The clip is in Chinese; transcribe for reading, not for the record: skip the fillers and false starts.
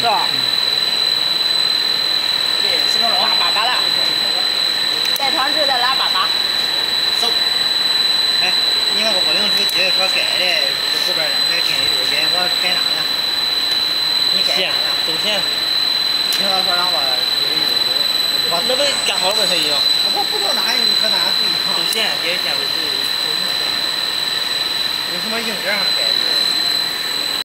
是吧？对，是那种拉粑粑的，带团制的拉粑粑。 走。哎，你看我不能说接着说改的，后边2块钱一路改，我改哪呢？你改哪呢？ 走线。 领导说让我那不干好了吗？他已经。 我不知道哪和哪不一样。 走线，别线为主。 有什么硬件上改？